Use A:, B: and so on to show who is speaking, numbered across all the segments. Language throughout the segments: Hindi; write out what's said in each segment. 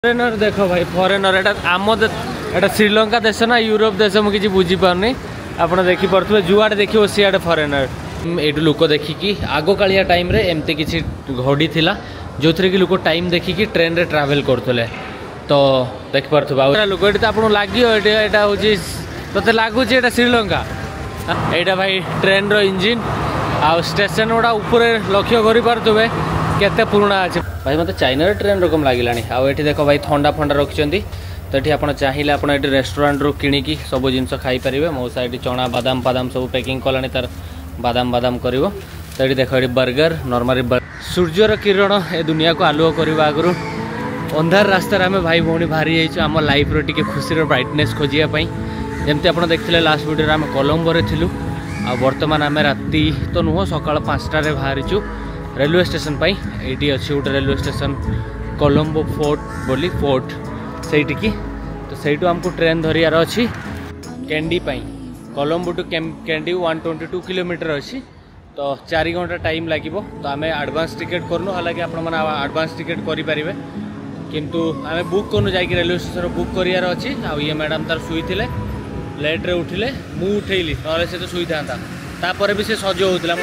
A: फरेनर देख भाई फरेनर एटा श्रीलंका देश ना यूरोप देश मुझे बुझी पारनी आप देखिपे जुआड़े देखिए सीआड़े फरेनर ये लोक देखिकी आग कालिया टाइम रे एमती किसी घड़ी थिला जो थी कि लोक टाइम देखिकी ट्रेन रे ट्रैवल करते तो देखिपे लोक ये आपको लगे यहाँ हूँ तो लगुच ये श्रीलंका यहाँ भाई ट्रेन रो इंजिन आ स्टेशन गुड़ा ऊपर लक्ष्य कर केते पुराना अच्छे भाई मत चाइना ट्रेन रकम लगे आउ देख भाई थंडा फंडा रखिंट तो ये आप चाहिए आप रेस्टोरेंट रू किणिकी सब जिनस खाईपर मो साइड चना बादाम फादाम सब पैकिंग कला तार बादाम बादाम कर तो ये देख ये बर्गर नॉर्मली सूर्यर किरण ए दुनिया को आलुओ करने आगु अंधार रास्तार आम भाई भौणी बाहरी जाम लाइफ रो टिके खुशी ब्राइटनेस खोजापी जमती आप देखते लास्ट वीडियो आम कोलंबो रे थिलु आ वर्तमान आम राति तो नुह सका 5टारे बाहरीचु रेलवे स्टेशन पाई ये अच्छी गोटे रेलवे स्टेशन कोलंबो फोर्ट बोली फोर्ट सहीटिकी तो सहीटू आमको ट्रेन धरियार अच्छी कैंडी पाई कोलंबो टू कैंडी 122 किलोमीटर अच्छी तो 4 घंटा टाइम लगे तो आम एडवांस टिकेट करनु हालांकि आपण मैंने एडवांस टिकेट करें किंतु आम बुक करनु जाकि रेलवे स्टेशन बुक करार अच्छी आ ये मैडम तार शुई लेट रे उठिले मु उठेली ना से तो शुई था भी से सज होता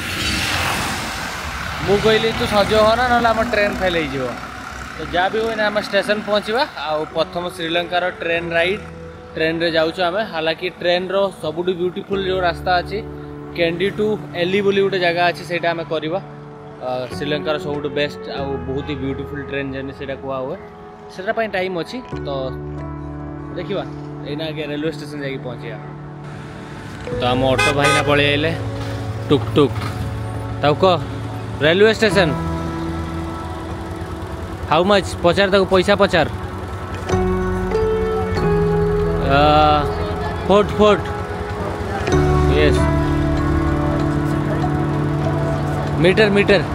A: मु कहली तू सज हो ना ना आम ट्रेन फेल हो तो जहाँ भी हो आम स्टेशन पहुँचा आ प्रथम श्रीलंकार ट्रेन राइड ट्रेन रे जाऊँ आम हालांकि ट्रेन रो सबुठ ब्यूटीफुल जो रास्ता अच्छी कैंडी टू एली बोली गोटे जगह अच्छी से आम करवा श्रीलंकार सब बेस्ट आ बहुत ही ब्यूटीफुल ट्रेन जर्नी से कह हुए से टाइम अच्छी तो देखा यहाँ आगे रेलवे स्टेशन जाकि पहुँचा तो आम ऑटो भाईना पलि आइले टुक टुक तक रेलवे स्टेशन हाउ मच पचार तक पैसा पचार fort fort yes meter meter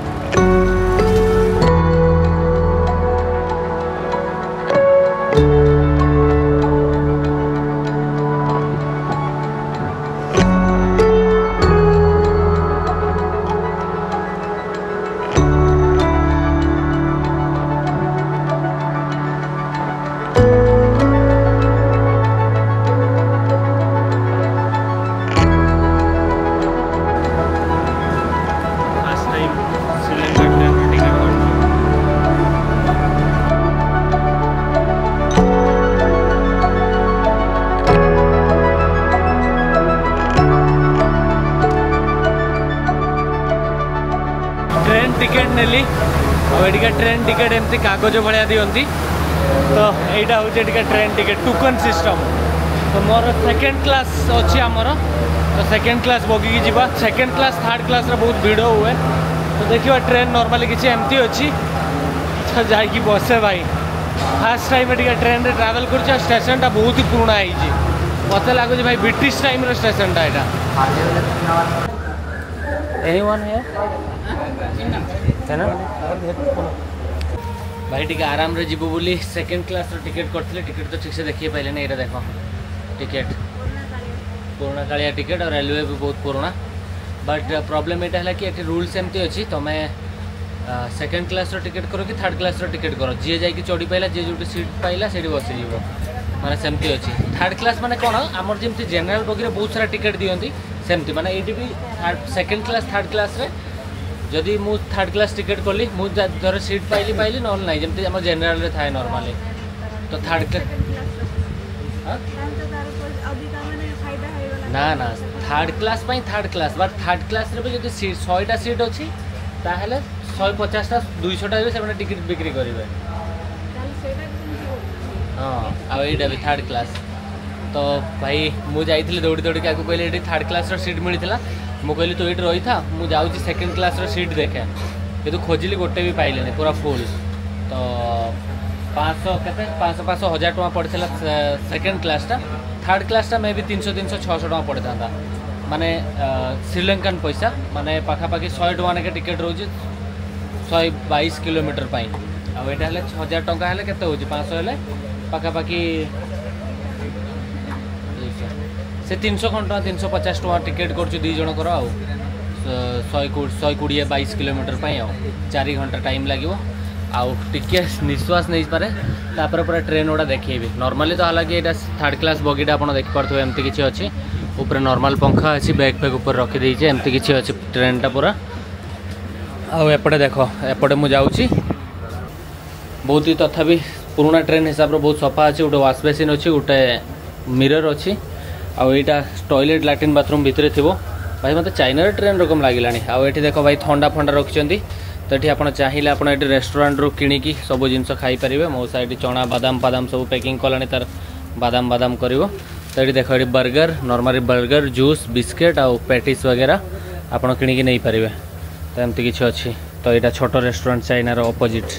A: train ticket नेली और ट्रेन टिकेट एमती कागज भाया दिखती तो यहाँ हूँ ट्रेन टिकेट टोकन सिस्टम तो मोर सेकेंड क्लास अच्छी आमर तो सेकेंड क्लास बगिकी जीवा सेकेंड क्लास थर्ड क्लास रे बहुत भिड़ हुए तो देखिए ट्रेन नॉर्मली किसी एमती अच्छी तो जाकि बसे भाई फास्ट टाइम ट्रेन रे ट्रैवल कर स्टेशन टा बहुत ही पुराना है मत लगुच भाई ब्रिटिश टाइम रो स्टेशन टा यहाँ एनीवन है ना भाई टी आराम रे जीवो बोली सेकेंड क्लास टिकेट करते टिकेट तो ठीक से देखिए पाइले नहीं देख टिकेट पुराना कालिया टिकेट और रेलवे भी बहुत पुराना बट प्रॉब्लम यहाँ है कि ये रूल्स एमती अच्छी तुम सेकेंड क्लास टिकेट करो कि थर्ड क्लास टिकेट करो जी जाकि चढ़ी पाइला जी जो सीट पाइला से बसीज माने सेमती अच्छी थर्ड क्लास माने कौन आमर जमी जनरल बगी बहुत सारा टिकेट दिखती सेमती माने ये भी सेकेंड क्लास थर्ड क्लास रे जदि मु थर्ड क्लास टिकेट कली मुझे सीट पाइली पाइली ना ना जमी आम जेनेल थाए नॉर्मली तो थर्ड क्लास ना ना third class third class but third class रे भी जो 100टा सीट अच्छी ताहले 150टा 200टा भी से टिकेट बिक्री करेंगे हाँ आईटा भी थर्ड क्लास तो भाई मुझे दौड़ी दौड़ी क्या कहली ये थर्ड क्लास सीट मिलता मुझे कहली तो ये रही था मुझे जाऊँगी सेकेंड क्लास सीट देखे ये खोजिली गोटे भी पाइले पूरा फुल तो 500 के 500 1000 टଙ୍କା पड़ता सेकेंड क्लासटा थर्ड क्लासटा मे भी 300 600 टଙ୍କା पड़ता माने श्रीलंकन पैसा माने पाखापाखि 100 टଙ୍କା के टिकेट रोज 122 किलोमीटर आउ यहाँ 1000 टଙ୍କା हेल्ले के 500 हेल्ले पाखापाखि से 300 खंड 350 टଙ୍କା टिकेट कर दी जनकर आउ 120 22 किलोमीटर 4 घंटा टाइम लगे आउ टिके निश्वास नहीं पारे तापर पूरा ट्रेन गुड़ा देखी नॉर्मली तो हालांकि यहाँ थर्ड क्लास बगीटा आप देखिपे एमती किसी अच्छी ऊपर नॉर्मल पंखा अच्छी बैग फैग ऊपर रखीदे एमती किसी अच्छी ट्रेनटा पूरा आउ एपटे देख एपटे मुझे जाऊँगी बहुत ही तथापि पुराना ट्रेन हिसाब से बहुत सफा अच्छे गोटे वाश बेसिन अच्छी गोटे मिरर अच्छी आईटा टॉयलेट लैट्रिन बाथरूम भितर थी भाई मत चाइना ट्रेन रकम लगे आठ देख भाई थंडा फंडा रखिंट तो ये आप चाहिए आप रेस्टोरेंट रू किणिकी सब जिन खाईपारे मौसा ये चना बादाम फादाम सब पैकिंग कलानी तार बादाम बादाम कर तो ये देख ये burger normally burger juice biscuit आउ पैटिस वगैरह आप किणिकी नहीं पारे तो एमती किसी अच्छी तो यहाँ छोट रेस्टोरेंट चाइनार अपोजिट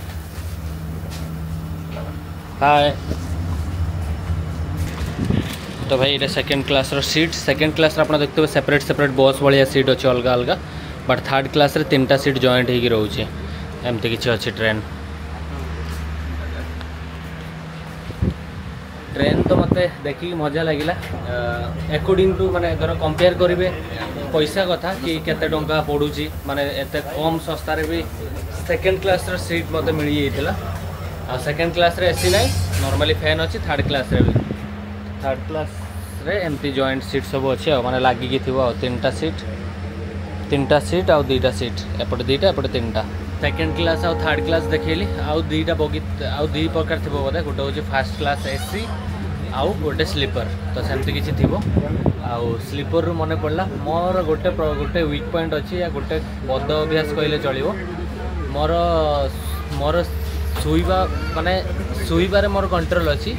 A: हाय तो भाई ये second class seat second class आप देखते हैं सेपरेट सेपरेट बस भाया सीट अच्छे अलग अलग बट थर्ड क्लास रे 3टा सीट जॉइंट होगी रोचे एमती किसी अच्छी ट्रेन ट्रेन तो मत देखिए मजा लगिला अकॉर्डिंग टू माने धर कंपेयर करेंगे पैसा कथा कि केते टंका पड़ुची माने एते कम सस्तार भी सेकेंड क्लास रो सीट मत मिल जाइला आ सेकेंड क्लास रे एसी नहीं नॉर्मली फैन अच्छी थर्ड क्लास रे भी थर्ड क्लास रे एमती जॉइंट सीट सब अच्छे माने लागिकी थी 3टा सीट आउ 2टा सीट एपटे 2टा एपटे 3टा सेकेंड क्लास आउ थर्ड क्लास देखिली आउ 2टा बगी आउ 2 प्रकार थी बोधे गोटे हूँ फास्ट क्लास एसी आउ गोटे स्लीपर तो सेमती किसी थी आउ स्लीपर रू मन पड़ा मोर गोटे गोटे वीक पॉइंट अच्छी या गोटे बद अभ्यास कहले चलो मोर मोर शुवा माने शुवारे मोर कंट्रोल अच्छी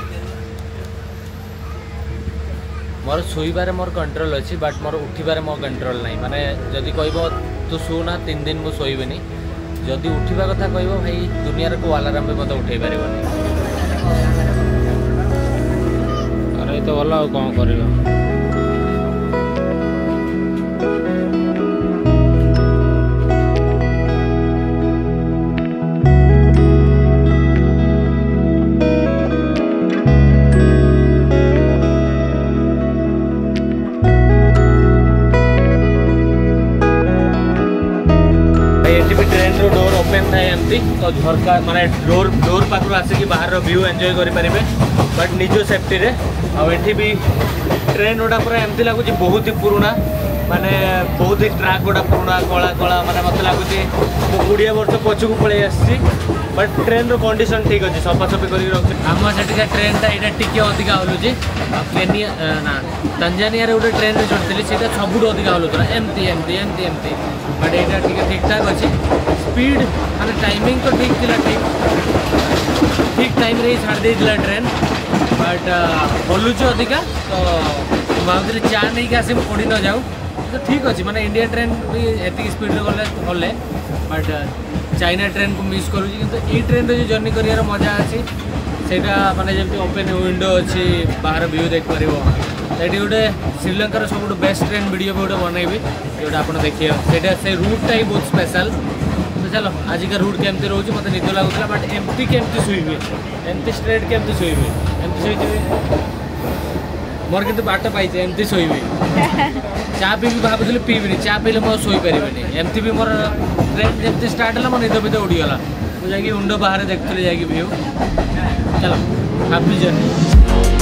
A: मोर शुवारे मोर कंट्रोल अच्छी बट मोर उठिबारे मो कंट्रोल नहीं माने जदि कहब तू शुना 3 दिन मु शोइबेनी जदि उठिबा कथा कहब भाई दुनिया को अलार्म भी मत उठे पारिबनी अरे तो भल कौन कर डोर ओपन थाए एमती तो झरका माने डोर पाखु आसिक बाहर व्यू एंजॉय करें बट निज सेफ्टी रे आठी भी ट्रेन गुड़ा पूरा एमती लगुच बहुत ही पुराना माने बहुत ही ट्रैक गुड़ा पुराना कला कला माने मत लगुच 20 वर्ष पछकू पलि आसी बट ट्रेन रो कंडीशन ठीक अच्छे सफासफी कर आम से ट्रेन टा टिके अधिका हलुची केनिया ना तंजानिया रे गोटे ट्रेन चढ़ी से सबुठ अधिका हलुला एमती एमती एमती एमती बट यहाँ ठीक ठाक अच्छे स्पीड माने टाइमिंग तो ठीक थिला ठीक टाइम रे छाड़ देइला ट्रेन बट हलुची अधिका तो भावुली चा नहीं कि आसी पड़ी न जाऊँ तो ठीक अच्छे माने इंडिया ट्रेन भी एति स्पीड रे गले भले बट चाइना ट्रेन को मिस करूँ किंतु ये ट्रेन जो जर्नी कर मजा अच्छी सेटा माने जब ओपन विंडो अच्छी बाहर व्यू देख पार ये गोटे श्रीलंकार सब बेस्ट ट्रेन वीडियो भी गोटे बनइबी जोटा आप देखिए से रूटा ही बहुत स्पेशल तो चलो आज का रूट केमती रोचे मत निद लगुला बट एमती केमती शुइबी एमती स्ट्रेट केमती शुइबी एमती शुई मोर किंतु बाट पाई एमती शुइबी चा पी भावुली पीबी चा पीले मैं शोई पारि एमती भी मोर ट्रेन जब स्टार्ट है मो निद भी उड़ीगला मुझे विंडो बाहर देखुली जा व्यू चलो हैप्पी जर्नी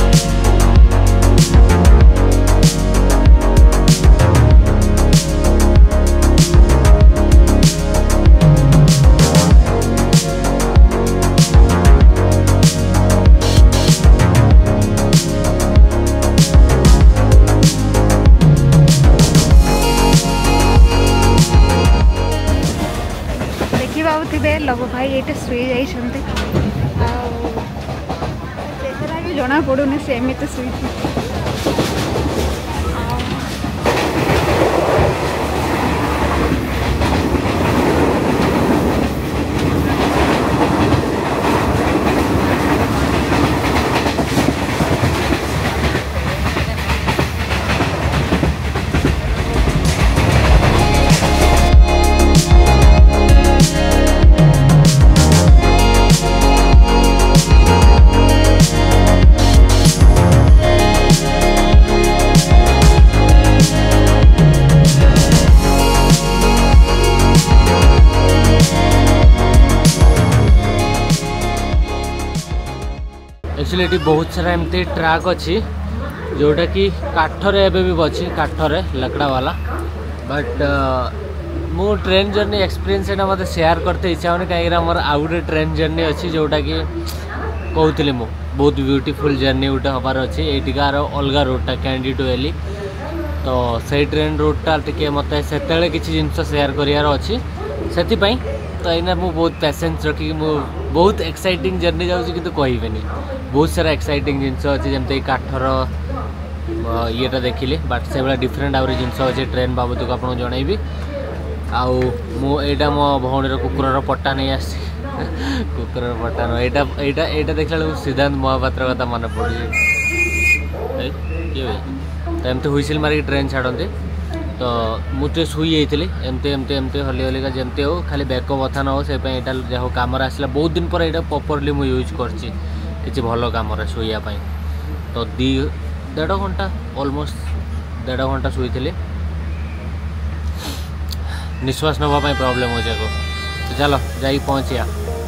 B: लव भाई ये शुई जाइए भी जना पड़ूनी से एमती शुई
A: एक्चुअली ये बहुत सारा एमती ट्रैक अच्छी जोटा कि काठरे एबे भी अच्छी काठरे लकड़ा वाला बट मु ट्रेन जर्नी एक्सपीरियंस एटा मते शेयर करते इच्छा होनी कहीं मोर आउ गोटे ट्रेन जर्नी अच्छी जोटा कि कहूली मु बहुत ब्यूटीफुल जर्नी गोटे हबार अच्छी एटिकार अलग रोडटा कैंडी टू एली तो से ट्रेन रोडटा टिके मते सेतेले किछि जिंस शेयर करियार अच्छी सेति तो एना मु बहुत पेशेंस रखी मु बहुत एक्साइटिंग जर्नी जाऊँ कि कहबेनी बहुत सारा एक्साइटिंग जिनस अच्छी जमती काठर येटा देखिली बट से भाई डिफरेंट आउरी जिनस अच्छे ट्रेन बाबद को आपको जनइबी आईटा मो भौणीर कुकुर पट्टा नहीं आसी कुकुर पट्टा न यहाँ देखला बेलू सिद्धांत महापात्र कथा मन पड़े किए तो एमती हुईसिल मारिक ट्रेन छाड़ती तो मुझे शुई जाइली एमती एमती एमती हली हलिका जमती हो खाली बेक बथा न हो से जहाँ हो कम आसला बहुत दिन पर यहाँ प्रॉपर्ली मुझे यूज कर भल कम शुआपाई तो 1.5 घंटा ऑलमोस्ट 1.5 घंटा शुई निश्वास नापी प्रॉब्लम हो जाए तो चलो जाई पहुँचिया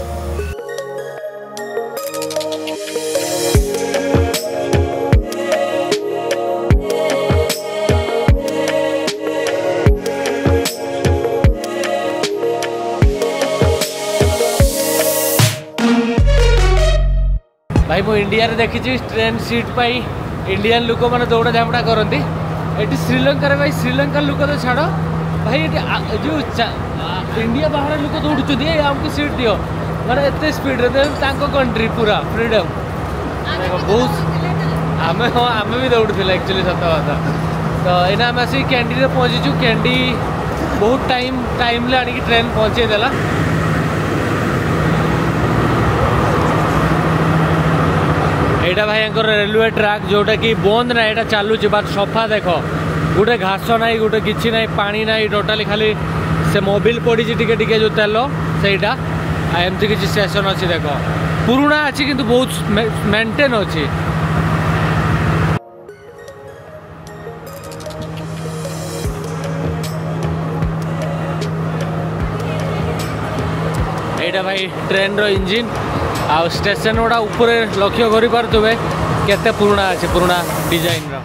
A: भाई मु इंडिया रे देखी ट्रेन सीट पाई इंडियन लोक मैंने दौड़ा झापड़ा करती ये श्रीलंका भाई श्रीलंका लोक तो छाड़ भाई जो इंडिया बाहर लोक दौड़ुं आमको सीट दियो मैंने एत स्पीड कंट्री पूरा फ्रीडम बहुत आम हाँ आम भी दौड़े एक्चुअली सत बात तो यहाँ आम आसिक कैंडी पहुँचीचु कैंडी बहुत टाइम आनिक ट्रेन पहुँचेदेला यहाँ भाई रेलवे ट्रैक जोटा कि बंद ना यहाँ चलुच बात सफा देख गोटे घास ना गोटे किसी ना पानी ना टोटाली खाली से मोबिल पड़ी टिके जो तेल सेटा एमती किसी स्टेशन अच्छी देख पुराना अच्छी किंतु बहुत मेंटेन अच्छी यहाँ भाई ट्रेन रो इंजिन आ स्टेशन गुड़ा ऊपर लक्ष्य कर पारे केते पुराना अच्छे पुराना डिजाइन रो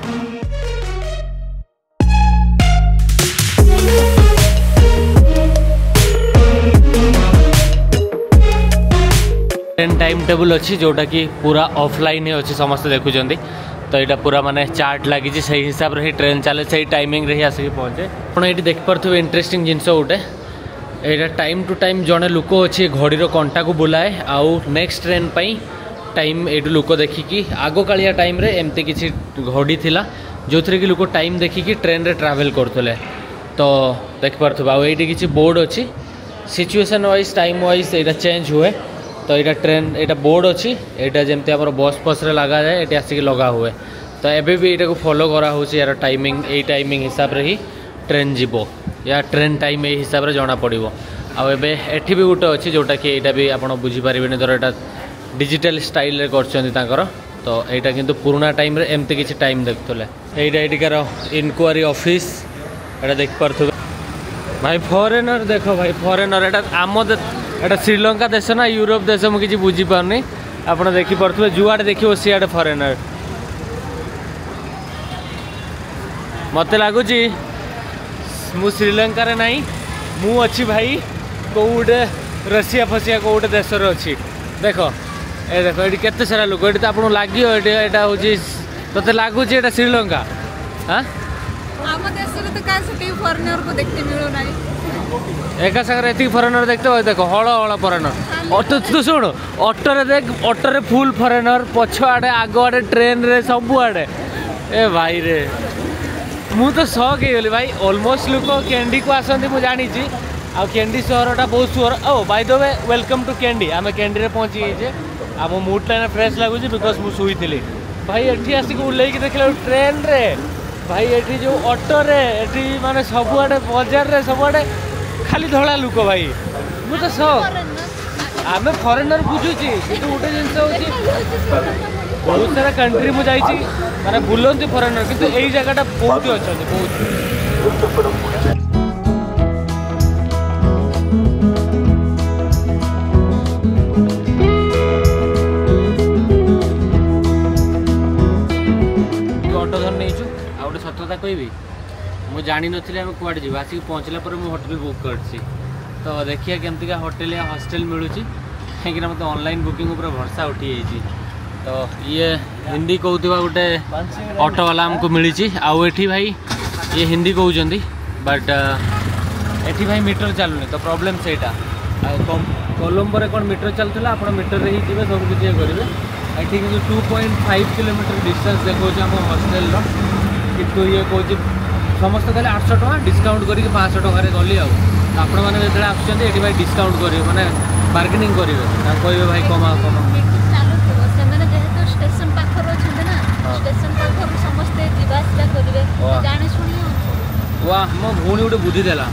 A: ट्रेन टाइम टेबल अच्छी जोटा कि पूरा ऑफलाइन ही अच्छी समस्त देखुं तो यहाँ पूरा माने चार्ट लगी से हिसाब से ही ट्रेन चले से टाइमिंग रे ही आसिक पहुँचे आप ये देखिपे इंटरेस्टिंग जिनस गोटे यहाँ टाइम टू टाइम जड़े लोक अच्छे घड़ी कंटा को बुलाए आउ नेक्स्ट ट्रेन पाई टाइम ये लोक देखिकी आग कालिया टाइम रे एमती किसी घड़ी थिला जो थी कि लोक टाइम देखिकी ट्रेन रे ट्रैवल करते तो देखिपे आईटी किसी बोर्ड अच्छी सिचुएशन वाइज टाइम वाइज यहाँ चेंज हुए तो यहाँ ट्रेन यहाँ बोर्ड अच्छी यहाँ जमती आम बस फस लगा जाए ये आसिक लगा हुए तो एबे भी यहाँ को फॉलो करा यार टाइमिंग यही टाइमिंग हिसाब से ही ट्रेन जीव या ट्रेन टाइम यही हिसाब से जना पड़ो आबे भी गोटे अच्छी जोटा कि यहाँ भी आप बुझीपारे धर यहाँ डिजिटल स्टाइल रे कर तो यहाँ किंतु पुराना टाइम रे एमती किसी टाइम देखुले यहाँ इनक्वारी ऑफिस यहाँ देखिपे भाई फॉरेनर देख भाई फॉरेनर यहाँ श्रीलंका देश ना यूरोप देश मुझे किसी बुझीपारनी आप देखिपे जुआड़े देखिए सीआड़े फॉरेनर मत लगुच मु श्रीलंका रे नहीं मु अच्छी भाई कौटे रशिया फसिया कौटे देश अच्छी देख ए देख ये केते सारा लोक ये आपको लगे यहाँ हूँ ते लगुच ये श्रीलंका हाँ एका सागर एति फॉरेनर देखते हो देखो हल हल फॉरेनर ऑटो तू शुण ऑटोरे देख ऑटोरे फुल फॉरेनर पछ आड़े आग आड़े ट्रेन रे सब आड़े ए भाई रे मु तो शॉक हो भाई ऑलमोस्ट लोक कैंडी को आसती मुझे जानी आ कैंडी सहरटा बहुत सुहर ओ by the way welcome to Kandy आम कैंडी रे पहुँची जाइए आम मुडटा फ्रेश लगुच बिकज मुझे शुई भाई ये आसिक उल्लेख देखला ट्रेन रे भाई ये जो ऑटो रे ये माने सबुआड़े बजार रे सबुआड़े खाली धड़ा लोक भाई मु तो शॉक आम फॉरेनर बुझुची किंतु गोटे जिनस हो बहुत सारा कंट्री मुझे जाइए माने बुलती फॉरेनर किंतु यही जगह बहुत ही अच्छा बहुत कहबी मु जानी नथिले हम कुआड जी आसिक पहुँचला पर मु होटल बुक करछि तो देखिए केमती का होटल या हॉस्टल मिलूची कहीं मत ऑनलाइन बुकिंग ऊपर भरोसा उठी जाइए तो ये हिंदी कहूथिबा गोटे ऑटो वाला हमको मिली आउ एठी भाई ये हिंदी कहउजंदी बट एठी भाई मीटर चलुनी तो प्रॉब्लम सेटा कोलंबो रे कोन मीटर चलतला आपण मीटर रे ही जिवे सब कुछ करेंगे एठी कि 2.5 किलोमीटर डिस्टेंस देखो हम हॉस्टल रो किंतु ये कहूँ समस्त कहले 800 टका डिस्काउंट करके 500 टका गली आपण मैंने जो आसुँच ये भाई डिस्काउंट करेंगे मैंने बार्गेनिंग करेंगे कहे भाई कमा कमा
B: स्टेशन पाखर अच्छे ना स्टेशन पाखर समस्ते जीवासा करेंगे जाने शुणी
A: वाह मो भूणी गोटे बुद्धि देला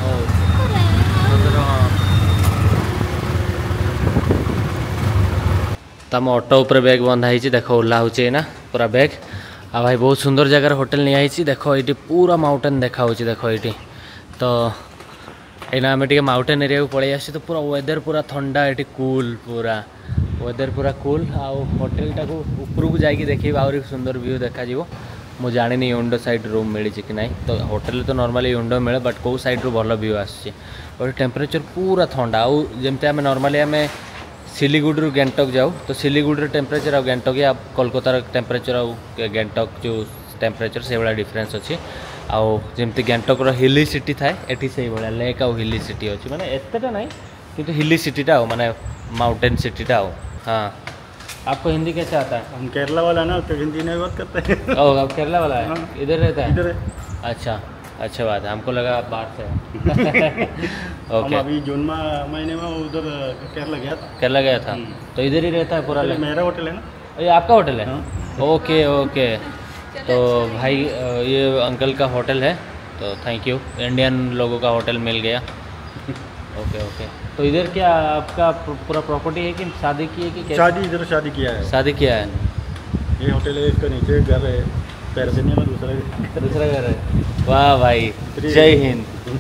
A: तम ऑटो ऊपर बैग बंधाई देख ओह्ला हो ना पूरा बैग आ भाई बहुत सुंदर जगह होटल नहीं देख ये पूरा माउंटेन देखा देख ये तो एना आम टे माउंटेन एरिया को पलि आस तो पूरा वेदर पूरा ठंडा ये कूल पूरा वेदर पूरा कूल आउ होटेल टाक ऊपर को जाकि देखिए आहरी सुंदर व्यू देखा मु जानी विंडो साइड रूम मिली कि ना तो होटेल तो नॉर्मली विंडो मिले बट कौ साइड रू भल व्यू आसूँ और टेम्परेचर पूरा ठंडा आउ जमती आम नॉर्मली आम सिलीगुड़ी गैंगटॉक जाऊ तो सिलीगुड़ी टेम्परेचर आ गैंगटॉक या कोलकातार टेम्परेचर आ गैंगटॉक जो टेम्परेचर से भाया डिफरेन्स अच्छी आउ जमती गैंगटॉक हिली सिटी थाए एटी से भाया लेक आउ हिली सिटी अच्छी माने एतेटा नहीं किंतु हिली सिटीटा माने माउंटेन सिटीटा हाँ। आपको हिंदी कैसे आता है?
C: हम केरला वाला ना तो हिंदी नहीं बात करते हैं।
A: ओह आप केरला वाला है? इधर रहता है?
C: इधर है।
A: अच्छा अच्छा बात है हमको लगा आप बाहर से
C: हम अभी जून महीने में उधर केरला गया था।
A: केरला गया था तो इधर ही रहता है पूरा?
C: मेरा होटल है ना।
A: ये आपका होटल है? ओके ओके तो भाई ये अंकल का होटल है तो थैंक यू इंडियन लोगों का होटल मिल गया। ओके ओके तो इधर क्या आपका पूरा प्रॉपर्टी है कि शादी की है कि क्या?
C: शादी इधर शादी किया है।
A: शादी किया है।
C: ये होटल है इसका नीचे घर है पैरसनिया में दूसरा
A: घर है। वाह भाई जय हिंद।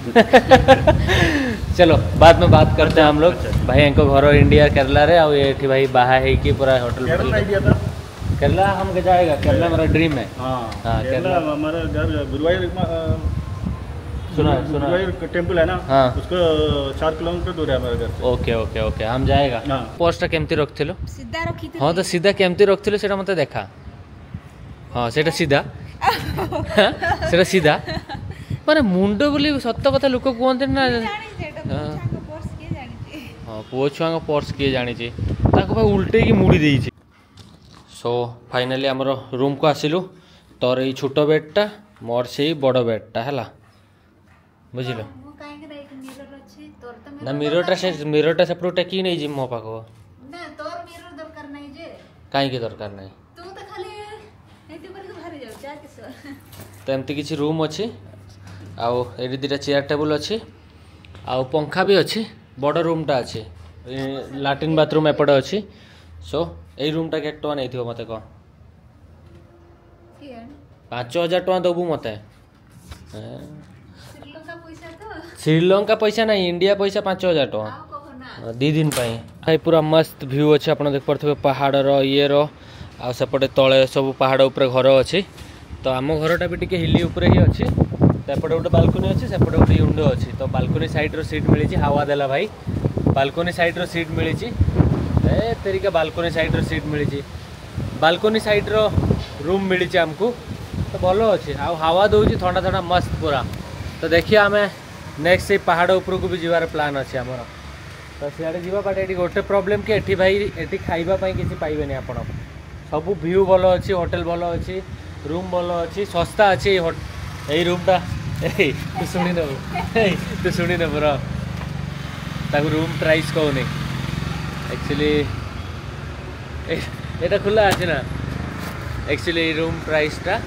A: चलो बाद में बात करते हैं हम लोग। भाई इनको घर इंडिया केरला रे और ये भाई बाहर है कि पूरा होटल केरला हम जाएगा केरला मेरा ड्रीम है।
C: हाँ केरला हमारा घर गुरुवायूर
A: सुना
C: टेम्पल है ना
A: हाँ
C: उसको 4 किलोमीटर दूर है हमारे घर से।
A: ओके ओके ओके हम जाएगा। पोस्टा केमती रखथिलो?
B: सीधा रखी
A: हाँ तो सीधा केमती रखथिलो सेटा मते देखा। हाँ सेटा सीधा सेटा सीधा माने मुंड बोली सत्य कथा लोक कहते ना। हाँ पुओ छुआ पर्स किए जानी भाई उल्टे की मुड़ी देइछि। सो फाइनाली आमर रूम को आसिलु तोर ये छोट बेडटा मोर से बड़ बेडटा है बुझिल ना मिररटा सेपटू टेकी नहीं जी मो पाख कहीं दरकार नहीं तो एमती किसी रूम अच्छी आउ ये दुटा चेयर टेबुल अच्छी आउ पंखा भी अच्छी बड़ रूमटा अच्छी लैट्रिन बाथरूम एपटे अच्छी। सो यही रूमटा के टका नहीं मत कह 5000 टका दबू मत श्रीलंका पैसा नहीं इंडिया पैसा 5000 टका 2 दिन भाई पूरा मस्त व्यू अच्छे आप देख पारे पहाड़ ये सेपटे तले सब पहाड़ उपर घर अच्छी तो आम घरटा भी टी हिली उपर ही अच्छी सेपटे गोटे बालकनी अच्छी सेपटे गोटे विंडो अच्छी तो बालकनी साइड रो सीट मिली हावा देला भाई बालकनी साइड रो सीट मिली तेरिका बालकनी साइड रो सीट मिली बालकनी साइड रो रूम मिली आमको तो भल अच्छे हावा दूसरी ठंडा ठंडा मस्त पूरा। तो देखिए आम नेक्स्ट से पहाड़ ऊपर को भी जीवार प्लान अच्छे आमर तो सियाड़े जीवा बट ये गोटे प्रॉब्लम कि एठी भाई एठी खाइबा किसी पाइबेनी आपण सब व्यू भल अच्छी होटल भल अच्छी रूम भल अच्छी सस्ता अच्छी यही रूमटा तू शुणी नबू ताकू रूम प्राइस कहूनी एक्चुअली ये खुला अच्छे ना एक्चुअली रूम प्राइसटा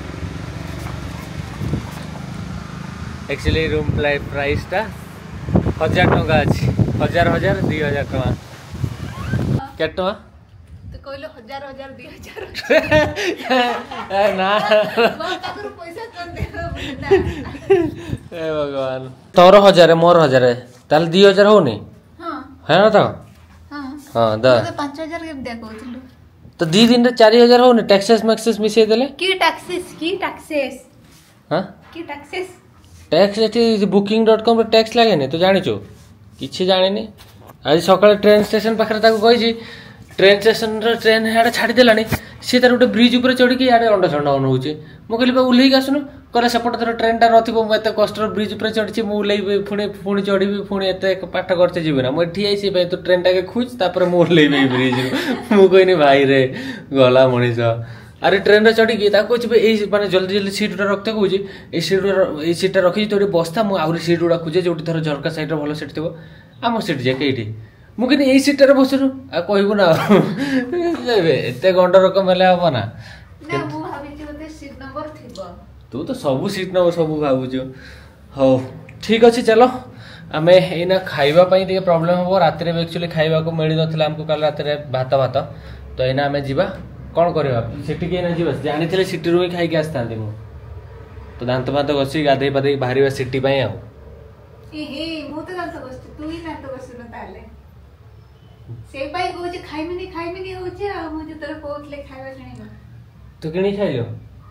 A: एक्चुअली रूम प्राइसटा 1000 टका अच्छी 1000 2000 टका क्या टका
B: तो कहलो 1000 2000
A: ना
B: पैसा कौन दे
A: भगवान तोर 1000 मोर 1000 ताल 2000 होनी है ना तो हाँ द
B: 5000 के दे कहथिलु
A: तो 2 दिन रे 4000 होनी टैक्सेस मैक्सेस मिसे देले
B: की टैक्सेस
A: हाँ
B: कि टैक्सेस
A: टैक्स ये booking.com टैक्स लगे तो जाचु कि जानी आज सकाल ट्रेन स्टेशन पाखे कही ट्रेन स्टेशन ट्रेन यहाँ छाड़देला सी तार गोटे ब्रिज उपर चढ़ी इे अंड छंड नौचे मुझे ओह्लैक आसुनु कहला सेपट थर ट्रेन टा नथिबो मु एते कष्ट ब्रिज उपर चढ़ी मुझे पुणी चढ़ी पुणी एत पाठ करते जी ना मुझे ठिया से तो ट्रेन टाके खोज तापर मु ओह्लैबी ब्रिज मु कहनी भाई रे गला मनीष अरे ट्रेन रे चढ़ी माने जल्दी जल्दी सीट गुड़ा रखते कहे ये सीटा रखी तो बस्ता मुझे सीट गुड़ा खोजे जो थर झरका साइड भल सीट थी आम सीट जे कईटी मुझे यही सीटार बसुनु आ कहबू ना एत गंड रकम हेले हम ना तू तो सब सीट नब सब भावुचु हो ठीक अच्छे चलो आम एना खावाई प्रोब्लेम हम रात एक्चुअली खावा को मिल ना आमको कल रात भात भात तो एना आम जा कौन करवा सीटी जानी सीटी रू ही खाई आसता तो दांत भात घसी गाधे पाधे बाहर सीटी तो कि खाइल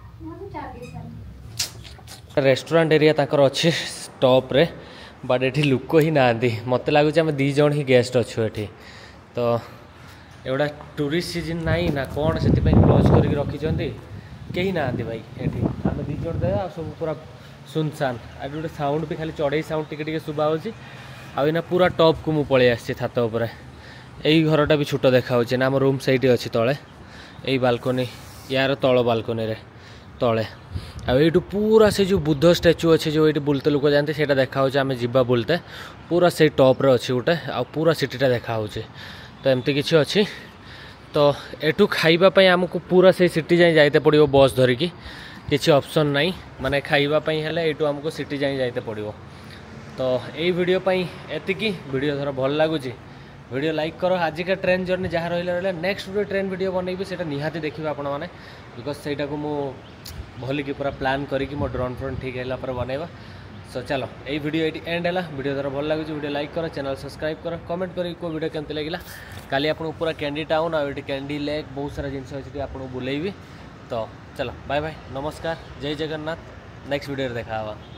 A: रेस्टोरेंट एरिया ताकर अच्छे टॉप रे बट ये लुक ही ना मत लगुच आम 2 जन ही गेस्ट अच्छु ये तो एगुड़ा टूरिस्ट सीजन नाई ना कौन से क्लोज करके रखी कहीं ना भाई ये आम 2 जन दे सब पूरा सुनसान आज गोटे साउंड भी खाली चढ़ई साउंड टिके शुभा होना पूरा टॉप को मुझे पलि आसी छात उपर यही घरटा भी छोट देखा ना आम रूम सैटी अच्छी तले यही बालकोनी यार तल बालकोनी रे तले आठू पूरा से जो बुद्ध स्टैच्यू अच्छे जो ये बुलते लोक जाते से देखा आम जीवा बुलते पूरा से टॉप रे अच्छी गोटे आ पूरा सिटीटा देखा तो एमती किसी अच्छी तो एठू खाइबापी आमको पूरा से सिटी जाए जाते पड़ो बस धरिकी किसी ऑप्शन नहीं माने खाइबापी हेले एठू आमको सिटी जाए जाते पड़ो तो यही वीडियो एतिकी वीडियो धर भल लगुच वीडियो लाइक करो आज का ट्रेन जर्नी जहाँ रहा नेक्स्ट वीडियो ट्रेन वीडियो बनइबी से निहाती देखिए आपण मैंने बिकज सेटा को मु भलिकी पूरा प्लान करी मो ड्रोन फ्रोन ठीक है बनइबा सो चलो यही वीडियो ये एंड है वीडियो द्वारा भल लगे वीडियो लाइक करो चैनल सब्सक्राइब करो कमेंट करी को वीडियो केमती लगे काली आपको पूरा कैंडी टाउन आ कैंडी लेक बहुत सारा जिनस अच्छी आपको बुलेबी तो चलो बाय बाय नमस्कार जय जगन्नाथ नेक्स्ट वीडियो देखा।